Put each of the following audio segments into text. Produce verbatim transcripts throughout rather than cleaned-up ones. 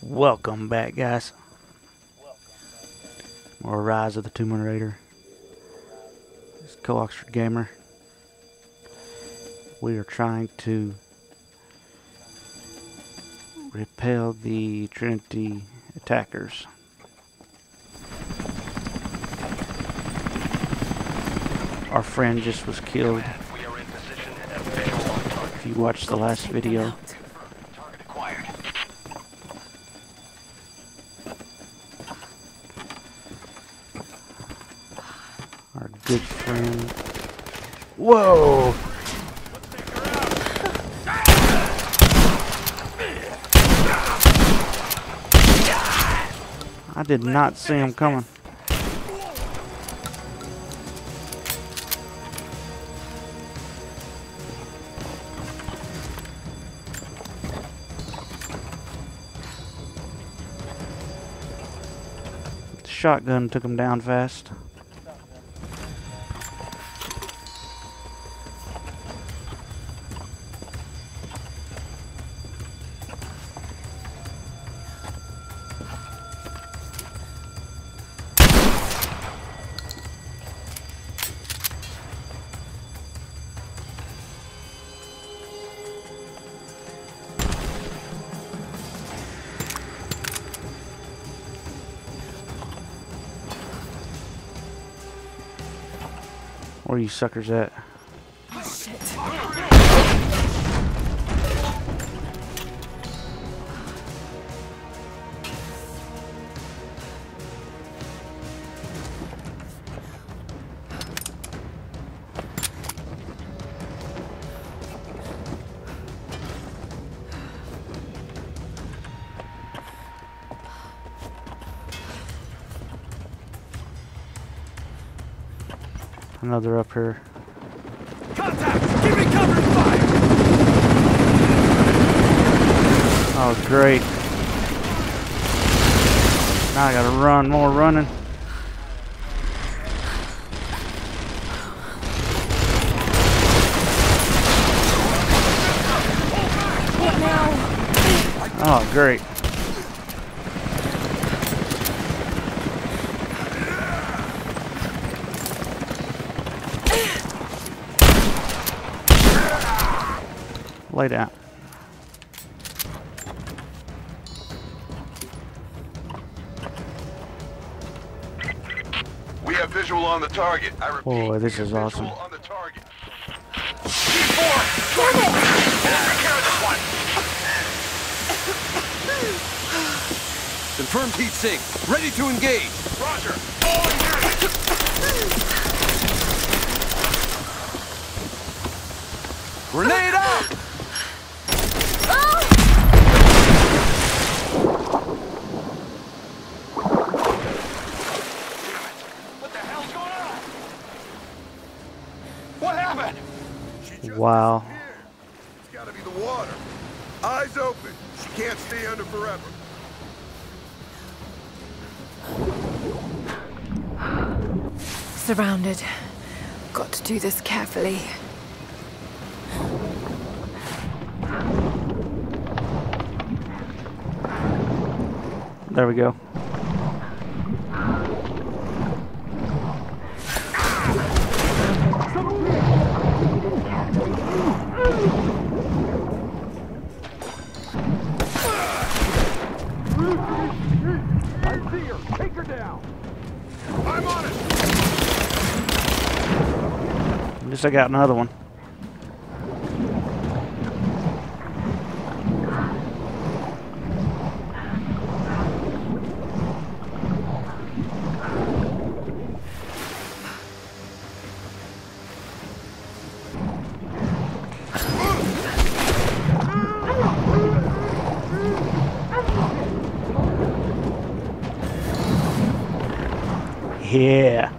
Welcome back, guys. More Rise of the Tomb Raider. This is Coxford Gamer. We are trying to repel the Trinity attackers. Our friend just was killed. If you watched the last video. Our good friend. Whoa! I did not see him coming. The shotgun took him down fast. Where are you suckers at? Oh, shit. Another up here. Contact! Give me cover and fire! Oh, great. Now I gotta run, more running. What now? Oh, great. Lay down. We have visual on the target. I repeat, Boy, this we is have awesome. visual on the target. C four! Damn it! Take care of this one! Confirmed heat sink. Ready to engage. Roger. Grenade out! What the hell's going on? What happened? She just Wow. disappeared. It's gotta be the water. Eyes open. She can't stay under forever. Surrounded. Got to do this carefully. There we go. I see her. Take her down. I'm on it. At least I got another one. Yeah.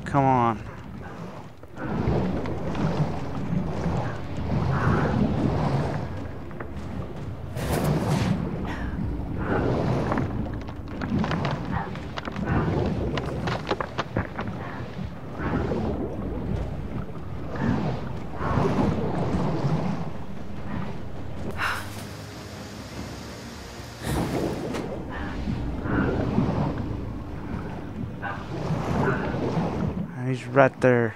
Come on. He's right there.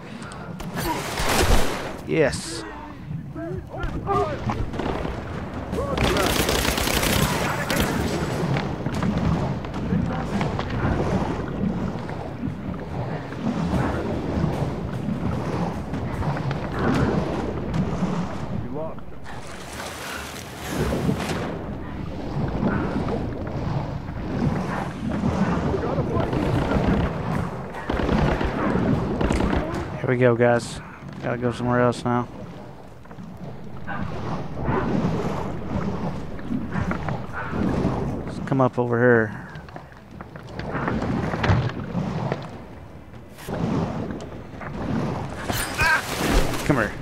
Yes. Here we go, guys. Gotta go somewhere else now. Let's come up over here. Come here.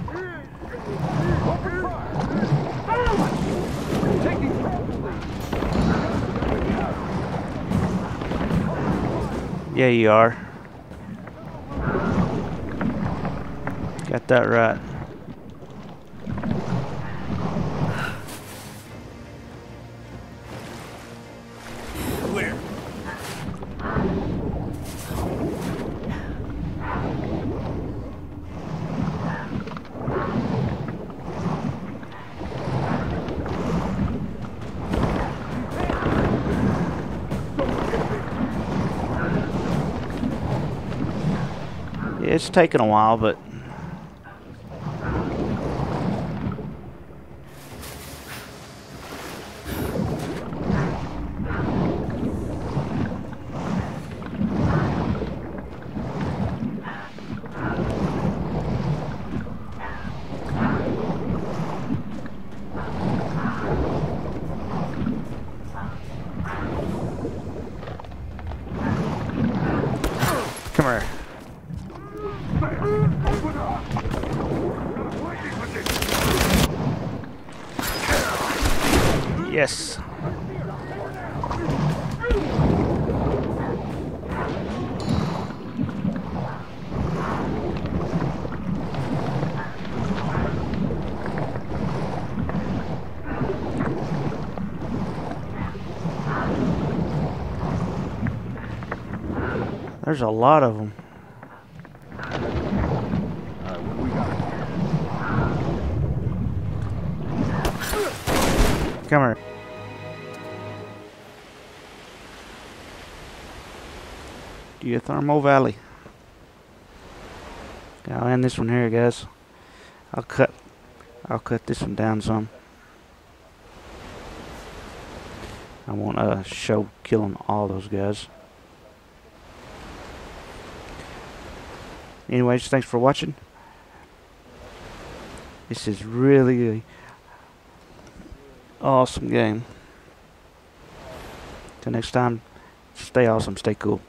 Yeah, you are. Got that right. Clear. Yeah, it's taken a while, but come here. Yes. There's a lot of them. Come here. Geothermal Valley. I'll end this one here, guys. I'll cut. I'll cut this one down some. I want to show killing all those guys. Anyways, thanks for watching. This is really an awesome game. Till next time, stay awesome, stay cool.